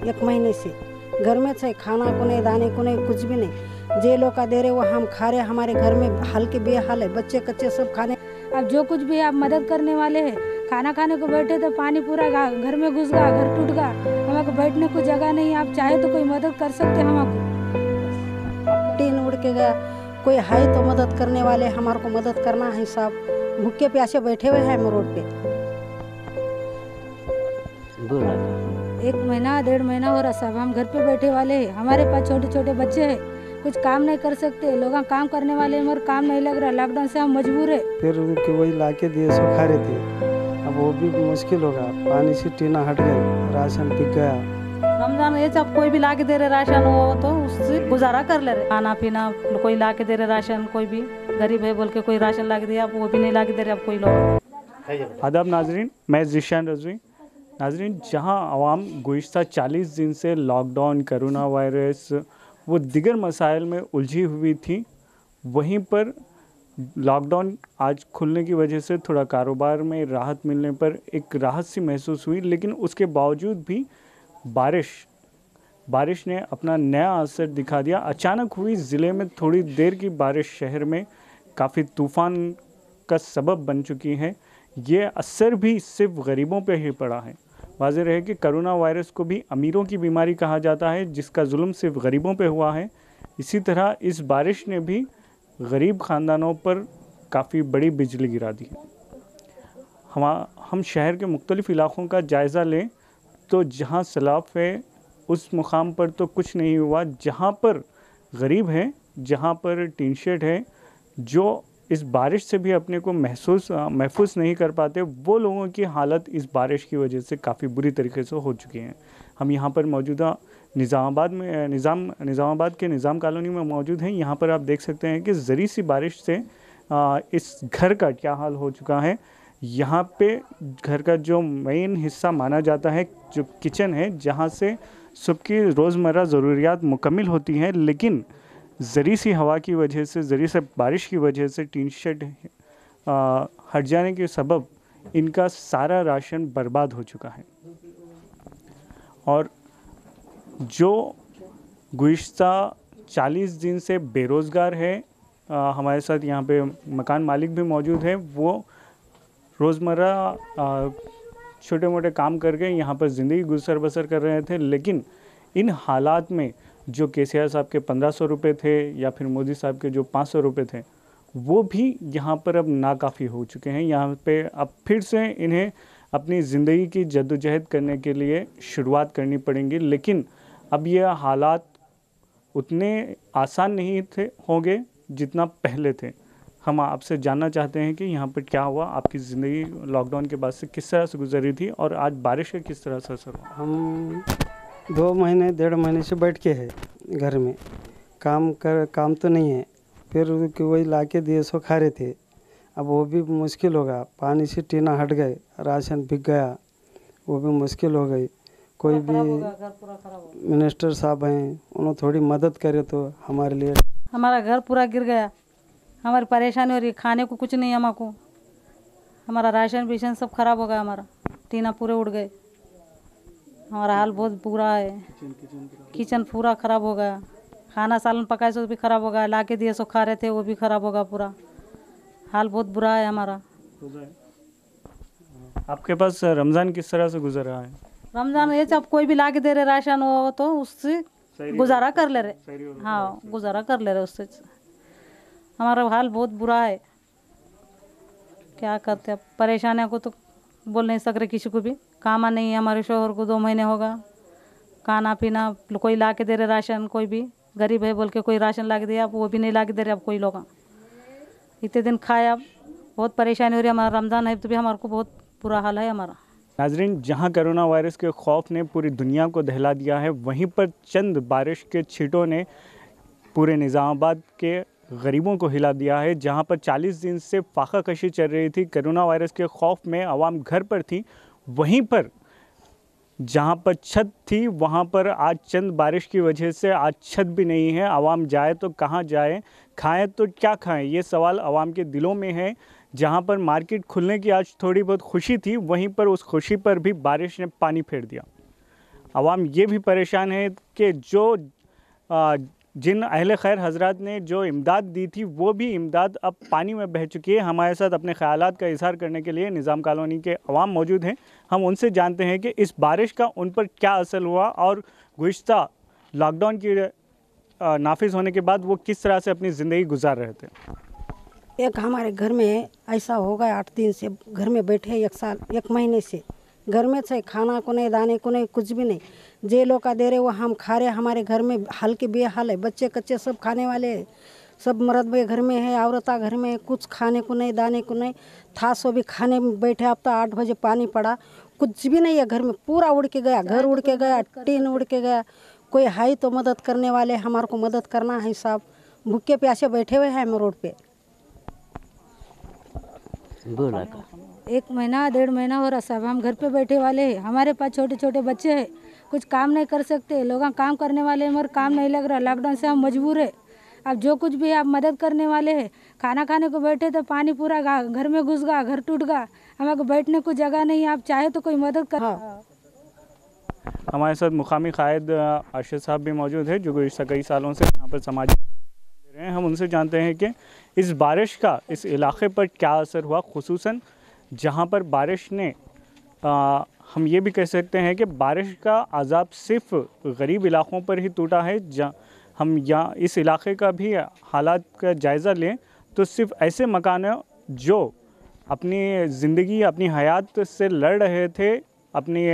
1 महीने से घर में से खाना को नहीं, दाने को नहीं, कुछ भी नहीं। जे लोग का दे रहे वो हम खा रहे। हमारे घर में हाल के बेहाल है, बच्चे कच्चे सब खाने। अब जो कुछ भी आप मदद करने वाले हैं, खाना खाने को बैठे तो पानी पूरा घर में घुस गया, घर टूट गया, हमको बैठने को जगह नहीं। आप चाहे तो कोई मदद कर सकते हैं हमको। टीन उड़ के गया, कोई है तो मदद करने वाले, हमारे को मदद करना है। सब भूखे प्यासे बैठे हुए हैं हम रोड पे। 1 महीना 1.5 महीना हो रहा साहब, हम घर पे बैठे वाले हैं। हमारे पास छोटे छोटे बच्चे हैं, कुछ काम नहीं कर सकते। लोग काम करने वाले मगर काम नहीं लग रहा, लॉकडाउन से हम मजबूर है। फिर वही लाके दिए सो खा रहे थे, अब वो भी मुश्किल होगा। पानी से टीना हट गई, राशन बिक गया। रमजान ये सब कोई भी ला के दे रहे राशन हो तो उससे गुजारा कर ले रहे। खाना पीना कोई ला के दे रहे राशन, कोई भी गरीब है बोल के कोई राशन ला के दिया, वो भी नहीं ला के दे रहे अब कोई लोग। आदाब नाजरीन, मैं ज़ीशान रज़वी। नाजरीन, जहां आवाम गुज़िश्ता 40 दिन से लॉकडाउन, कोरोना वायरस वो दिगर मसाइल में उलझी हुई थी, वहीं पर लॉकडाउन आज खुलने की वजह से थोड़ा कारोबार में राहत मिलने पर एक राहत सी महसूस हुई। लेकिन उसके बावजूद भी बारिश ने अपना नया असर दिखा दिया। अचानक हुई ज़िले में थोड़ी देर की बारिश शहर में काफ़ी तूफ़ान का सबब बन चुकी है। ये असर भी सिर्फ गरीबों पे ही पड़ा है। वाज़ेह है कि कोरोना वायरस को भी अमीरों की बीमारी कहा जाता है, जिसका जुल्म सिर्फ गरीबों पे हुआ है। इसी तरह इस बारिश ने भी गरीब ख़ानदानों पर काफ़ी बड़ी बिजली गिरा दी है। हम शहर के मुख्तलिफ़ इलाक़ों का जायज़ा लें तो जहाँ सैलाब है उस मुकाम पर तो कुछ नहीं हुआ। जहाँ पर गरीब हैं, जहाँ पर टीन शेड है, जो इस बारिश से भी अपने को महफूज नहीं कर पाते, वो लोगों की हालत इस बारिश की वजह से काफ़ी बुरी तरीके से हो चुकी हैं। हम यहाँ पर मौजूदा निज़ामाबाद के निज़ाम कॉलोनी में मौजूद हैं। यहाँ पर आप देख सकते हैं कि ज़री सी बारिश से इस घर का क्या हाल हो चुका है। यहाँ पे घर का जो मेन हिस्सा माना जाता है, जो किचन है, जहाँ से सबकी रोज़मर्रा ज़रूरियात मुकम्मिल होती हैं, लेकिन ज़री सी हवा की वजह से, ज़री से बारिश की वजह से टीन शेड हट जाने के सबब इनका सारा राशन बर्बाद हो चुका है। और जो गुज़िश्ता 40 दिन से बेरोज़गार है, हमारे साथ यहाँ पे मकान मालिक भी मौजूद है। वो रोज़मर्रा छोटे मोटे काम करके यहाँ पर ज़िंदगी गुजर बसर कर रहे थे, लेकिन इन हालात में जो केसीआर साहब के 1500 रुपये थे या फिर मोदी साहब के जो 500 रुपये थे, वो भी यहाँ पर अब नाकाफ़ी हो चुके हैं। यहाँ पे अब फिर से इन्हें अपनी ज़िंदगी की जद्दोजहद करने के लिए शुरुआत करनी पड़ेंगी। लेकिन अब ये हालात उतने आसान नहीं होंगे जितना पहले थे। हम आपसे जानना चाहते हैं कि यहाँ पर क्या हुआ, आपकी ज़िंदगी लॉकडाउन के बाद से किस तरह से गुजरी थी और आज बारिश का किस तरह से असर हुआ? हम 2 महीने 1.5 महीने से बैठ के है घर में, काम तो नहीं है। फिर वही लाके दिए सो खा रहे थे, अब वो भी मुश्किल होगा। पानी से टीना हट गए, राशन बिक गया, वो भी मुश्किल हो गई। कोई भी मिनिस्टर साहब हैं, उन्होंने थोड़ी मदद करे तो हमारे लिए। हमारा घर पूरा गिर गया, हमारी परेशानी हो रही है, खाने को कुछ नहीं हमको। हमारा राशन बीशन सब खराब हो गया, हमारा टीना पूरे उड़ गए, हमारा हाल बहुत बुरा है। किचन पूरा खराब हो गया, खाना सालन पकाए सो भी खराब हो गया, ला के दिए सो खा रहे थे वो भी खराब हो गया। पूरा हाल बहुत बुरा है हमारा। आपके पास रमज़ान किस तरह से गुजर रहा है? रमज़ान ये सब कोई भी ला के दे रहे राशन हो तो उससे गुजारा कर ले रहे। हाँ, गुजारा कर ले रहे उससे। हमारा हाल बहुत बुरा है, क्या करते अब। परेशानियों को तो बोल नहीं सक रहे किसी को भी। काम नहीं है, हमारे शोहर को 2 महीने होगा। खाना पीना कोई ला के दे रहे राशन, कोई भी गरीब है बोल के कोई राशन ला के दिया, अब वो भी नहीं ला के दे रहे अब कोई लोग। इतने दिन खाए, अब बहुत परेशानी हो रही है। हमारा रमज़ान है तो भी हमारे को बहुत बुरा हाल है हमारा। नाजरीन, जहां कोरोना वायरस के खौफ ने पूरी दुनिया को दहला दिया है, वहीं पर चंद बारिश के छींटों ने पूरे निज़ामाबाद के गरीबों को हिला दिया है। जहां पर 40 दिन से फाका कशी चल रही थी, कोरोना वायरस के खौफ में आवाम घर पर थी, वहीं पर जहां पर छत थी वहां पर आज चंद बारिश की वजह से आज छत भी नहीं है। आवाम जाए तो कहां जाए, खाएं तो क्या खाएं, ये सवाल आवाम के दिलों में है। जहां पर मार्केट खुलने की आज थोड़ी बहुत खुशी थी, वहीं पर उस खुशी पर भी बारिश ने पानी फेर दिया। आवाम ये भी परेशान है कि जो जिन अहले खैर हजरात ने जो इमदाद दी थी वो भी इमदाद अब पानी में बह चुकी है। हमारे साथ अपने ख़यालात का इजहार करने के लिए निज़ाम कॉलोनी के अवाम मौजूद हैं। हम उनसे जानते हैं कि इस बारिश का उन पर क्या असर हुआ और गुज़िश्ता लॉकडाउन की नाफिज होने के बाद वो किस तरह से अपनी ज़िंदगी गुजार रहे थे। एक हमारे घर में ऐसा हो गया 8 दिन से घर में बैठे, 1 महीने से घर में से खाना को नहीं, दाने को नहीं, कुछ भी नहीं। जे लोग का दे रहे वो हम खा रहे। हमारे घर में हाल के बेहाल है, बच्चे कच्चे सब खाने वाले हैं, सब मर्द भी घर में है, औरता घर में है, कुछ खाने को नहीं, दाने को नहीं था। सो भी खाने में बैठे। अब तो 8 बजे पानी पड़ा, कुछ भी नहीं है घर में, पूरा उड़ के गया, घर उड़ के गया, टीन उड़ के गया। कोई है तो मदद करने वाले, हमारे को मदद करना है। सब भूखे प्यासे बैठे हुए हैं हम रोड पे। 1 महीना 1.5 महीना हो रहा साहब, हम घर पे बैठे वाले हैं। हमारे पास छोटे छोटे बच्चे हैं, कुछ काम नहीं कर सकते। लोग काम करने वाले मगर काम नहीं लग रहा। लॉकडाउन से हम मजबूर है। अब जो कुछ भी आप मदद करने वाले हैं, खाना खाने को बैठे तो पानी पूरा घर में घुस गया, घर टूट गया, हमें को बैठने को जगह नहीं। आप चाहे तो कोई मदद कर। हमारे साथ मुकामी कायद अरशद साहब भी मौजूद है जो गुज़िश्ता कई सालों से यहाँ पर समाजी दे रहे हैं। हम उनसे जानते हैं कि इस बारिश का इस इलाके पर क्या असर हुआ, खुसूसन जहाँ पर बारिश ने हम ये भी कह सकते हैं कि बारिश का अज़ाब सिर्फ गरीब इलाक़ों पर ही टूटा है। जहाँ हम यहाँ इस इलाके का भी हालात का जायज़ा लें तो सिर्फ ऐसे मकान हैं जो अपनी ज़िंदगी, अपनी हयात से लड़ रहे थे, अपनी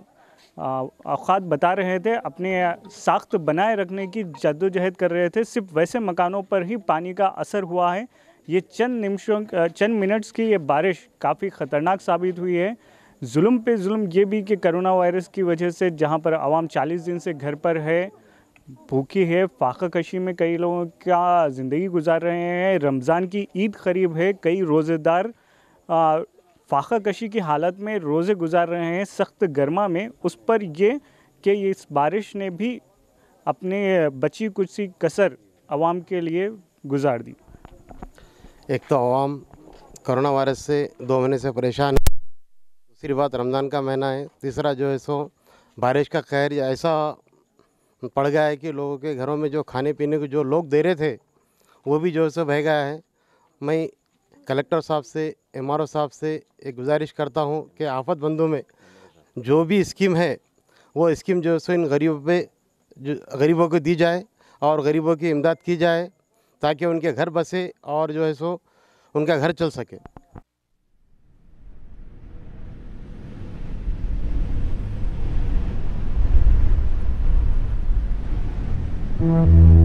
औकात बता रहे थे, अपने साख्त बनाए रखने की जद्दोजहद कर रहे थे। सिर्फ वैसे मकानों पर ही पानी का असर हुआ है। ये चंद मिनट्स की ये बारिश काफ़ी ख़तरनाक साबित हुई है। जुल्म पे जुल्म ये भी कि कोरोना वायरस की वजह से जहाँ पर आवाम 40 दिन से घर पर है, भूखी है, फाका कशी में कई लोगों का ज़िंदगी गुजार रहे हैं। रमज़ान की ईद करीब है, कई रोज़ेदार फाका कशी की हालत में रोज़े गुजार रहे हैं सख्त गर्मा में। उस पर ये कि इस बारिश ने भी अपने बची कुछ सी कसर आवाम के लिए गुजार दी। एक तो आवाम कोरोना वायरस से 2 महीने से परेशान है, दूसरी बात रमज़ान का महीना है, तीसरा जो है सो बारिश का कहर ऐसा पड़ गया है कि लोगों के घरों में जो खाने पीने को जो लोग दे रहे थे वो भी जो है सो बह गया है। मैं कलेक्टर साहब से, MRO साहब से एक गुजारिश करता हूं कि आफत बंदों में जो भी स्कीम है वो स्कीम जो है सो इन गरीबों को दी जाए और गरीबों की इमदाद की जाए ताकि उनके घर बसे और जो है सो उनका घर चल सके।